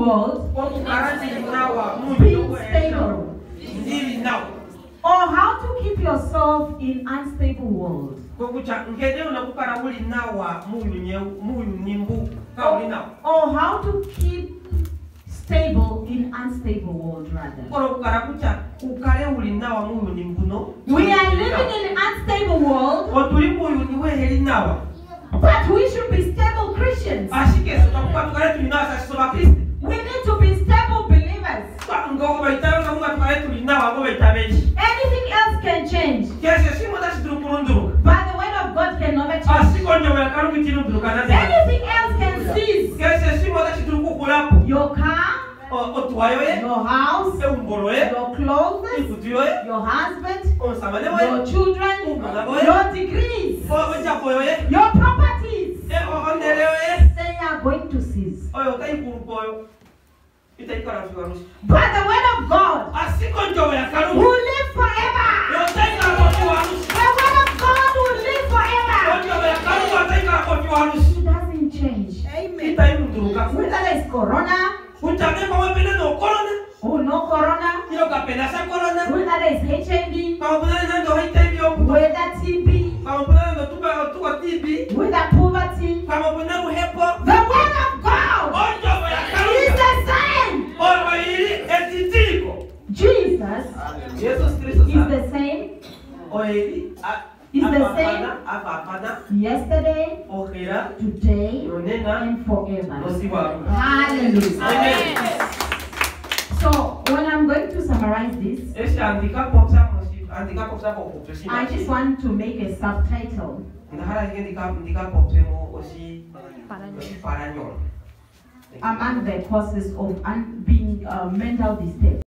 world, being stable. Or how to keep yourself in unstable world. Or how to keep stable in unstable world rather. We are living in an unstable world, but we should be stable Christians. We need to be stable believers. Anything else can change, but the word of God can never change. Anything else can cease. Your car, your house, your clothes, your husband, your children, your degrees, your properties, they are going to cease. But the word of God will live forever. The word of God will live forever. It doesn't change. Amen. Whether there is corona or no corona, whether there is HIV, whether TB, whether poverty, the word of God is the same. Jesus is the same. Is the same yesterday, today, and forever. Hallelujah. Amen. So when I'm going to summarize this, I just want to make a subtitle. Among the causes of being mental disturbed.